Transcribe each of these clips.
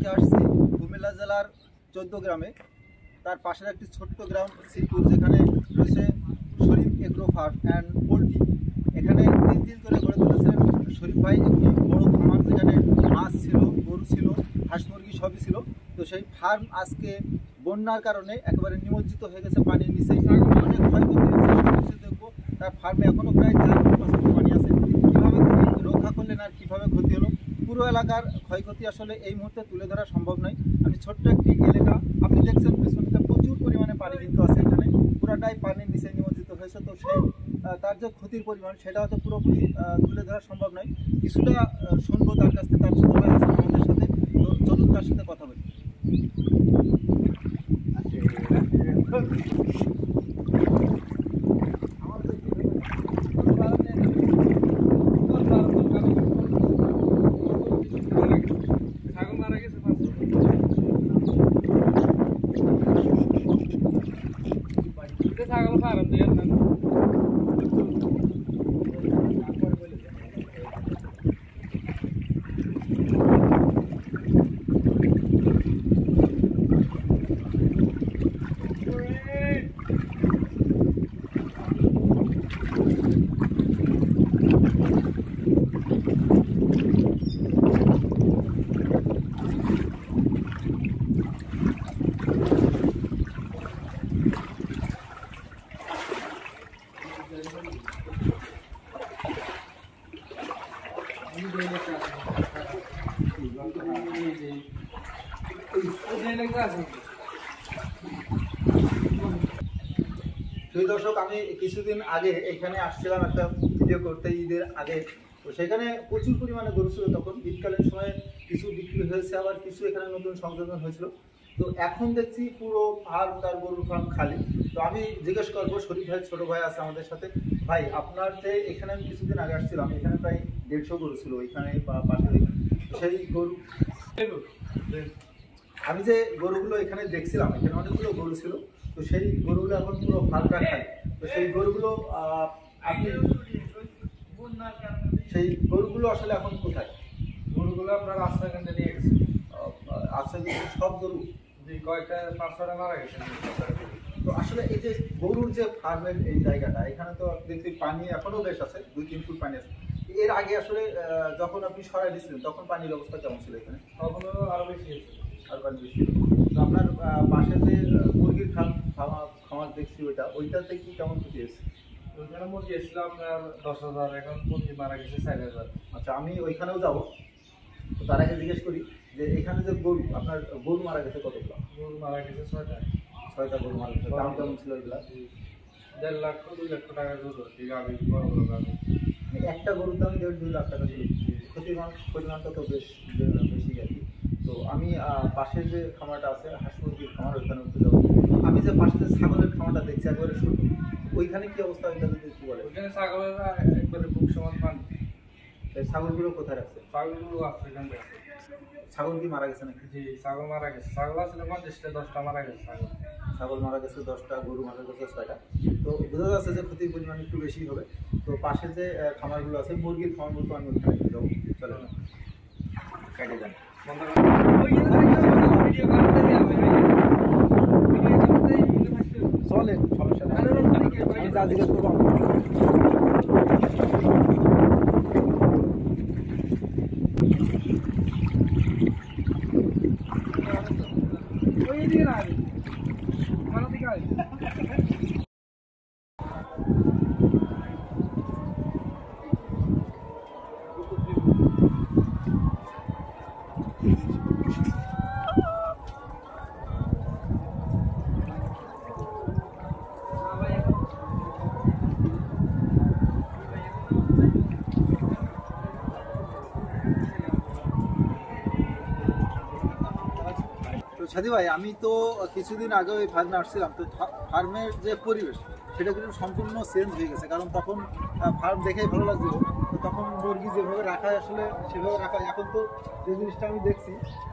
আজকে আসছি কুমিল্লা জেলার 14 গ্রামে, তার পাশের একটি ছোট্ট গ্রাম শ্রীপুর, যেখানে রয়েছে Sharif agro farm and poultry. এখানে 3 দিন ধরে গড়ে তুলেছেন শরীফ ভাই একটি বড় খামার, যেখানে মাছ ছিল, গরু ছিল, হাঁস মুরগি সবই ছিল। তো সেই ফার্ম আজকে বন্যার কারণে একেবারে নিমজ্জিত হয়ে গেছে পানির নিচে, অনেক ক্ষয়ক্ষতি হয়েছে। দেখবো তার ফার্মে এখনও প্রায় 4 ফুট পানি আছে। কীভাবে তিনি রক্ষা করলেন আর কীভাবে ক্ষতি হলো, পুরো এলাকার ক্ষয়ক্ষতি আসলে এই মুহূর্তে তুলে ধরা সম্ভব নয়। আমি ছোট্ট একটি এলাকা, আপনি দেখছেন পেছনটা প্রচুর পরিমাণে পানি কিন্তু আছে, এখানে পুরাটাই পানির নিচে নিমজ্জিত হয়েছে। তো সেই তার যে ক্ষতির পরিমাণ সেটা হয়তো পুরোপুরি তুলে ধরা সম্ভব নয়। কিছুটা শুনবো তার কাছ থেকে, তার সাথে আছে আমাদের সাথে। তো চলুন তার সাথে কথা বলি। ছাগল ফার্ম দিয়ে দুই দর্শক, আমি কিছুদিন আগে এখানে আসছিলাম একটা ভিডিও করতে, ঈদের আগে। তো সেখানে প্রচুর পরিমাণে গরু ছিল। তখন ঈদকালীন সময়ে কিছু বিক্রি হয়েছে, আবার কিছু এখানে নতুন সংযোজন হয়েছিল। তো এখন দেখছি পুরো ফার্ম, তার গরুর ফার্ম খালি। তো আমি জিজ্ঞেস করবো, শরীফ ভাই ছোট ভাই আছে আমাদের সাথে। ভাই, আপনার যে এখানে আমি কিছুদিন আগে আসছিলাম, এখানে প্রায় 150 গরু ছিল ওইখানে বা পাশে। সেই গরু, আমি যে গরুগুলো এখানে দেখছিলাম, এখানে অনেকগুলো গরু ছিল। তো সেই গরুগুলো এখন পুরো ফাঁকা খায়। তো সেই গরুগুলো আপনি সেই গরুগুলো আসলে এখন কোথায়? গরুগুলো আপনার রাস্তা কেন্দ্রে নিয়ে গেছে। আচ্ছা, সব গরু যে কয়েকটা 5-6টা মারা গেছে। তো আসলে এই যে গরুর যে ফার্মের এই জায়গাটা, এখানে তো দেখছি পানি এখনো বেশ আছে, 2-3 ফুট পানি আছে। এর আগে আসলে যখন আপনি সরাই দিচ্ছিলেন তখন পানির অবস্থা কেমন ছিল এখানে? তখনও আরো বেশি হয়েছে, আর পানি বেশি ছিল। তো আপনার পাশে যে মুরগির খামার দেখছি, ওইটাতে কি কেমন ক্ষতি হয়েছে? ওইখানে মুরগি এসেছিল আপনার 10,000, এখন মুরগি মারা গেছে 4,000। আচ্ছা, আমি ওইখানেও যাবো। তো তার আগে জিজ্ঞেস করি যে এখানে যে গরু, আপনার গরু মারা গেছে কতগুলো? গরু মারা গেছে 6টা। 6টা গরু মারা গেছে। দাম কেমন ছিল এগুলা? 1.5 লাখ 2 লক্ষ টাকার গরু, গাভী, বড় বড় গাভী। একটা গরুর দাম 1.5-2 লাখ টাকা ছিল। ক্ষতির পরিমাণটা তো বেশি আর কি। তো আমি পাশে যে খামারটা আছে, হাঁস মুরগির খামার, ওইখানে উঠতে যাবো। আমি যে পাশে যে ছাগলের খামারটা দেখছি একবারে শুরু, ওইখানে কি অবস্থা, ওইটা যদি একটু বলে। ওইখানে ছাগলের একবারে বুক সমান পানি। এই ছাগলগুলো কোথায় রাখছে? ছাগলগুলো আছে এখান থেকে। ছাগল কি মারা গেছে নাকি? জি, ছাগল মারা গেছে। ছাগল আসলে 50টা, 10টা মারা গেছে। ছাগল মারা গেছে 10টা, গরু মারা গেছে 6টা। তো বোঝা যাচ্ছে যে ক্ষতির পরিমাণ একটু বেশি হবে। তো পাশে যে খামারগুলো আছে, মুরগির খামারগুলো, আমি ওইখানে একটু যাবো। চলে না, কেটে যান। চলেন, সমস্যা নেই, আমি যা জিজ্ঞেস করবো। সাথী ভাই, আমি তো কিছুদিন আগে ওই ফার্মে আসছিলাম। তো ফার্মের যে পরিবেশ সেটা কিন্তু সম্পূর্ণ চেঞ্জ হয়ে গেছে। কারণ তখন ফার্ম দেখেই ভালো লাগছিল। তো তখন মুরগি যেভাবে রাখা, আসলে সেভাবে রাখা। এখন তো যে জিনিসটা আমি দেখছি,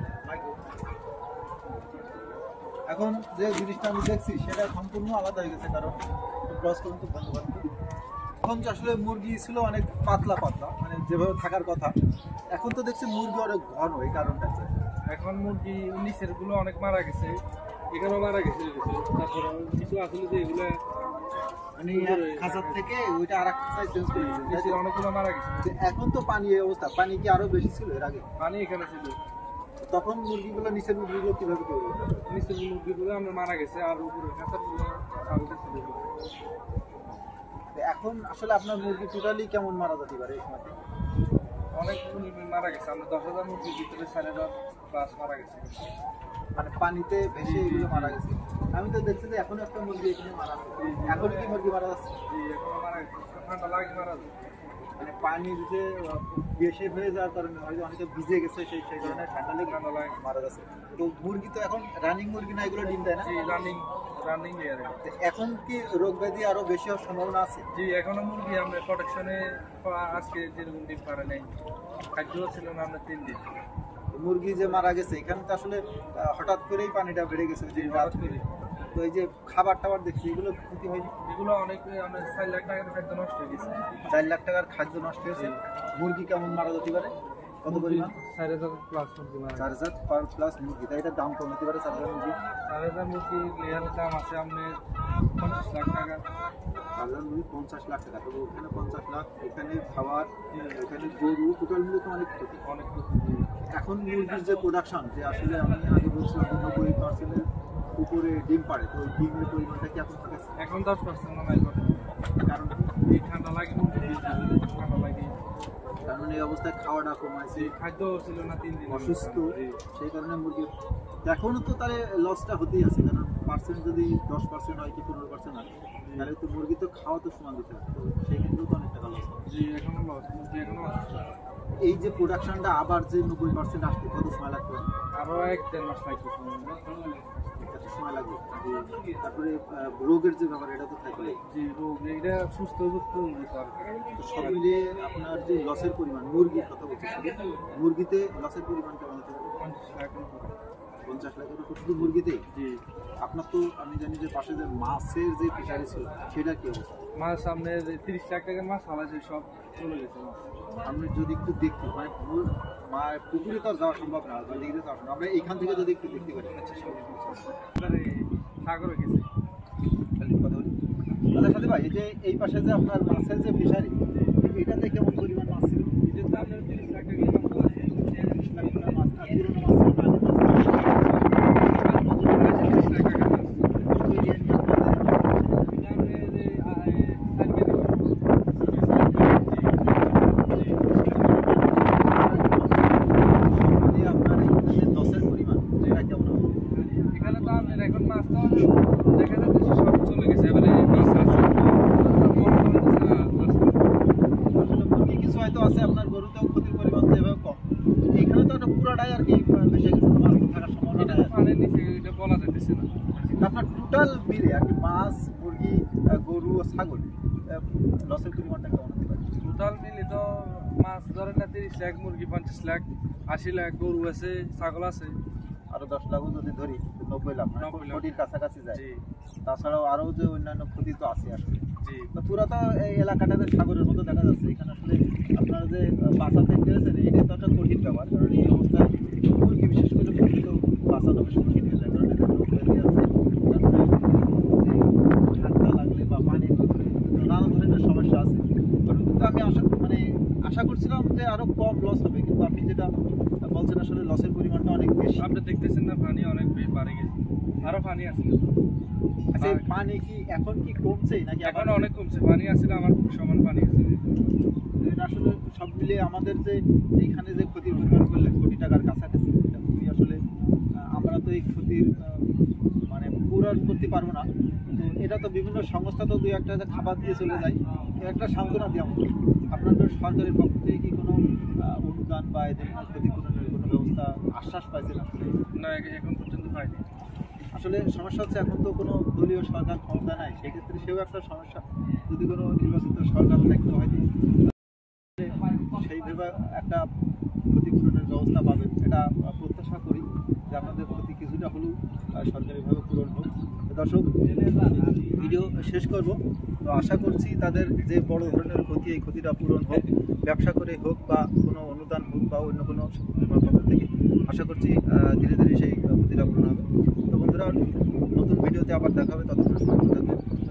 এখন যে জিনিসটা আমি দেখছি সেটা সম্পূর্ণ আলাদা হয়ে গেছে। কারণ ক্রস করুন তো ধন্যবাদ। তখন আসলে মুরগি ছিল অনেক পাতলা পাতলা, মানে যেভাবে থাকার কথা। এখন তো দেখছি মুরগি অনেক ঘন, এই কারণটা এখন মুরগি নিচের গুলো অনেক মারা গেছে, এখানেও মারা গেছে। তারপরে কিছু আসলে যে এগুলো মানে এক খাঁচার থেকে ওইটা আর এক খাঁচায় চেঞ্জ করে দিয়েছে। নিচের অনেকগুলো মারা গেছে। তো এখন তো পানি এই অবস্থা, পানি কি আরো বেশি ছিল এর আগে? পানি এখানে ছিল, তখন মুরগিগুলো নিচের মুরগিগুলো কিভাবে করবো? নিচের মুরগিগুলো আমরা মারা গেছে, আর উপরে খাঁচাগুলো আলাদা ছিল। তো এখন আসলে আপনার মুরগি টোটালি কেমন মারা যেতে পারে এই সময়তে? অনেক মুরগি মারা গেছে, আমরা 10,000 মুরগির ভিতরে 4,500 প্লাস মারা গেছে। মানে পানিতে ভেসে এগুলো মারা গেছে। আমি তো দেখছি যে এখনো একটা মুরগি এখানে মারা আছে, এখনো কি মুরগি মারা যাচ্ছে? জি, এখনো মারা গেছে, ঠান্ডা লাগে মারা যায়। মানে পানি যে বেশি হয়ে যাওয়ার কারণে হয়তো অনেকে ভিজে গেছে, সেই কারণে ঠান্ডা লেগে মারা যাচ্ছে। তো মুরগি তো এখন রানিং মুরগি না, এগুলো ডিম দেয় না? জি, রানিং লেয়ারে। তো এখন কি রোগ ব্যাধি আরো বেশি হওয়ার সম্ভাবনা আছে? জি, এখনো মুরগি আমরা প্রোটেকশনে আজকে যেরকম ডিম পারে নাই, খাদ্য ছিল না আমরা 3 দিন। মুরগি যে মারা গেছে এখানে তো আসলে হঠাৎ করেই পানিটা বেড়ে গেছে যে রাত করে। তো এই যে খাবার টাবার দেখছি এগুলো ক্ষতি হয়নি? এগুলো অনেক, আমরা 4 লাখ টাকার খাদ্য নষ্ট হয়ে গেছে। 4 লাখ টাকার খাদ্য নষ্ট হয়েছে। মুরগি কেমন মারা যেতে পারে, কত পরিমাণ? 4,000 প্লাস মুরগি মারা গেছে। 4,000 প্লাস মুরগি, তাই এটার দাম কম হতে পারে। 4,000 মুরগি, 4,000 মুরগি লেয়ারের দাম আছে আপনার 50 লাখ টাকা। 4,000 মুরগি 50 লাখ টাকা। তবে ওখানে 50 লাখ, এখানে খাবার, এখানে গরু, টোটাল মিলে তো অনেক ক্ষতি। অনেক এখন মুরগির যে প্রোডাকশন, যে আসলে আমি আগে বলছিলাম 90% উপরে ডিম পাড়ে, তো ওই ডিমের পরিমাণটা কি এখন ঠিক আছে? এখন 10% না নাই করে। কারণ এই ঠান্ডা লাগে, ঠান্ডা লাগে, কারণ এই অবস্থায় খাওয়াটা কমাইছে, খাদ্য ছিল না 3 দিন, অসুস্থ, সেই কারণে মুরগি এখনো তো তাহলে লসটা হতেই আছে। কারণ পার্সেন্ট যদি 10% হয় কি 15% হয়, তাহলে তো মুরগি তো খাওয়া তো সমান দিতে হবে, তো সেই ক্ষেত্রেও তো অনেক টাকা লস হয়। জি, এখনো লস, মুরগি এখনো অসুস্থ। এই যে প্রোডাকশনটা আবার যে 90% আসতে কত সময় লাগবে? আরো 1-1.5 মাস লাগবে, এত সময় লাগবে। তারপরে রোগের যে ব্যাপার, এটা তো থাকবে। জি, রোগ এটা সুস্থ যুক্ত তো সব মিলিয়ে আপনার যে লসের পরিমাণ, মুরগির কথা বলছি, মুরগিতে লসের পরিমাণ কেমন হতে পারে? 50 লাখ। 50 লাখের উপর শুধু মুরগিতেই? জি, আপনার তো আমি জানি যে পাশে যে মাছের যে ফিশারি ছিল সেটা কি অবস্থা? মাছ সামনে 30 লাখ টাকার মাছ হালাইছে, সব চলে গেছে মাছ। আপনি যদি একটু দেখতে মানে পুকুরে তো আর যাওয়া সম্ভব না, দিকে যাওয়া সম্ভব, আমরা এখান থেকে যদি একটু দেখতে পারি। সাগরে গেছে। কথা বলি আচ্ছা সাথে ভাই, এই যে এই পাশে যে আপনার মাছের যে ফিশারি, এটাতে কেমন পরিমাণ মাছ ছিল? এটার দাম 30 লাখ টাকা মাছ হালাইছে। 30 লাখ টাকার মাছ, আর পুরোনো মাছ ছিল না? 30 লাখ টাকা মাছ। কত এরিয়া নিয়ে আপনার এখানে লসের পরিমাণ যেটা কেমন হবে? এখানে তো আপনার এখন মাছ তো দেখা যাচ্ছে সব চলে গেছে, এবারে মাছ আছে। আসলে মুরগি কিছু হয়তো আছে, আপনার গরুতেও ক্ষতির পরিমাণ যেভাবে কম, এখানে তো একটা পুরাটাই আর কি ভেসে গেছে, মাছ তো থাকার সম্ভাবনা এটা নাই। তো পানির নিচে, এটা বলা যাইতেছে না। আপনার টোটাল মিলে আর কি মাছ, মুরগি, গরু ও ছাগল, লসের পরিমাণটা কেমন হতে পারে? টোটাল মিলে তো মাছ ধরেন না 30 লাখ, মুরগি 50 লাখ, 80 লাখ, গরু আছে, ছাগল আছে। আরো 10 লাখও যদি ধরি, 90 লাখ, 90 লাখ। কোটির কাছাকাছি যায়। জি, তাছাড়াও আরো যে অন্যান্য ক্ষতি তো আছে আসলে। জি, তো পুরো তো এই এলাকাটাতে সাগরের মতো দেখা যাচ্ছে। এখানে আসলে আপনারা যে বাঁচাতে পেরেছেন, এটা তো একটা কঠিন ব্যাপার। কারণ এই অবস্থায় মুরগি, বিশেষ করে মুরগি তো বাঁচানো বেশ কঠিন হয়ে যায়। কারণ এখানে রোগ ব্যাধি আছে, তারপরে যে ঠান্ডা লাগলে বা পানি নানা ধরনের সমস্যা আছে। কিন্তু আমি আশা করছিলাম যে আরো কম লস হবে, কিন্তু আপনি যেটা বলছেন আসলে লসের পরিমাণটা অনেক বেশি। আপনি দেখতেছেন না পানি অনেক বাড়ে গেছে, আরো পানি আছে। আচ্ছা, এই পানি কি এখন কি কমছে নাকি এখন আবার? অনেক কমছে, পানি আছে না, আমার সমান পানি আছে। এটা আসলে সব মিলিয়ে আমাদের যে এইখানে যে ক্ষতির পরিমাণ করলেন কোটি টাকার কাছাকাছি, এটা খুবই আসলে আমরা তো এই ক্ষতির মানে পূরণ করতে পারবো না। তো এটা তো বিভিন্ন সংস্থা তো দুই একটা খাবার দিয়ে চলে যায়, একটা সান্ত্বনা দিয়ে আমাদের। আপনাদের সরকারের পক্ষ থেকে কি কোনো অনুদান বা এই ধরনের ক্ষতিপূরণের কোনো ব্যবস্থা আশ্বাস পাইছেন আসলে? না, এখন পর্যন্ত পাইনি। আসলে সমস্যা হচ্ছে এখন তো কোনো দলীয় সরকার ক্ষমতা নাই, সেক্ষেত্রে সেও একটা সমস্যা। যদি কোনো নির্বাচিত সরকার থাকতে হয়তো সেইভাবে একটা ক্ষতিপূরণের ব্যবস্থা পাবেন, এটা প্রত্যাশা করি যে আপনাদের ক্ষতি কিছুটা হলেও সরকারিভাবে পূরণ হোক। তো দর্শক, ভিডিও শেষ করব। তো আশা করছি তাদের যে বড় ধরনের ক্ষতি, এই ক্ষতিটা পূরণ হোক, ব্যবসা করে হোক বা কোনো অনুদান হোক বা অন্য কোনো পক্ষ থেকে। আশা করছি ধীরে ধীরে সেই ক্ষতিটা পূরণ হবে। তো বন্ধুরা, নতুন ভিডিওতে আবার দেখা হবে, ততক্ষণ সুস্থ থাকবেন।